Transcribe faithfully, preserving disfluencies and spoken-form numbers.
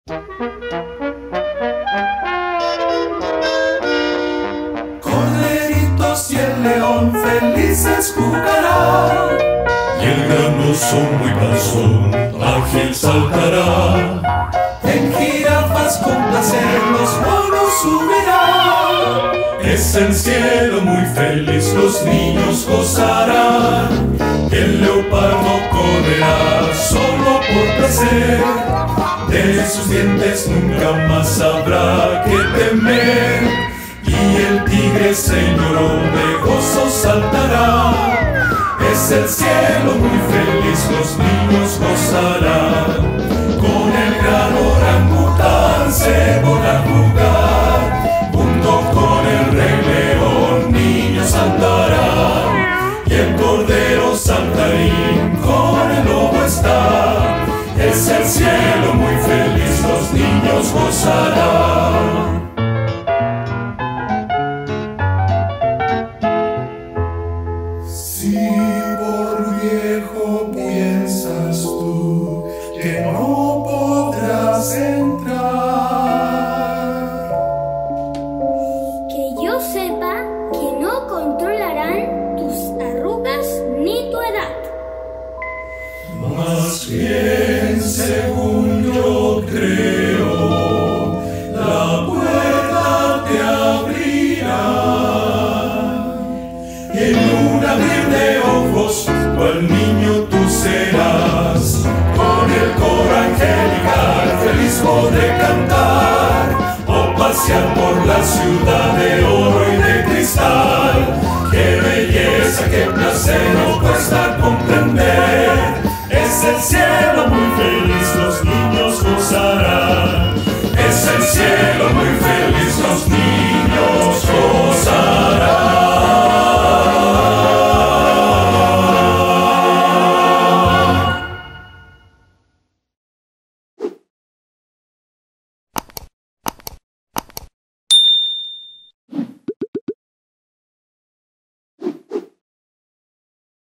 Corderitos y el león felices jugarán, y el gran oso muy panzón ágil saltará. En jirafas con placer los monos subirán, Es el cielo muy feliz, los niños gozarán. Y el leopardo correrá solo por placer, de sus dientes nunca más habrá que temer. Y el tigre señorón de gozo saltará, es el cielo muy feliz, los niños gozarán. Con el gran orangután se podrá jugar, junto con el rey león niños saltarán. Y el cordero saltarín con el lobo está, es el cielo muy feliz, los niños gozarán. Si por viejo piensas tú que no podrás entrar, que yo sepa que no controlarán tus arrugas ni tu edad. Más bien, según yo creo, la puerta te abrirá. Y en un abrir de ojos, cual niño tú serás. Con el coro angelical feliz podré cantar, o pasear por la ciudad de oro y de cristal. ¡Qué belleza, qué placer nos cuesta!